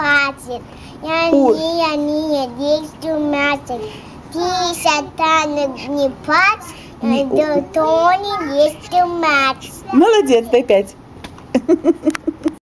хватит. Я не действую мясо. Ты сатана не пац, то не действую мясо. Молодец, дай 5.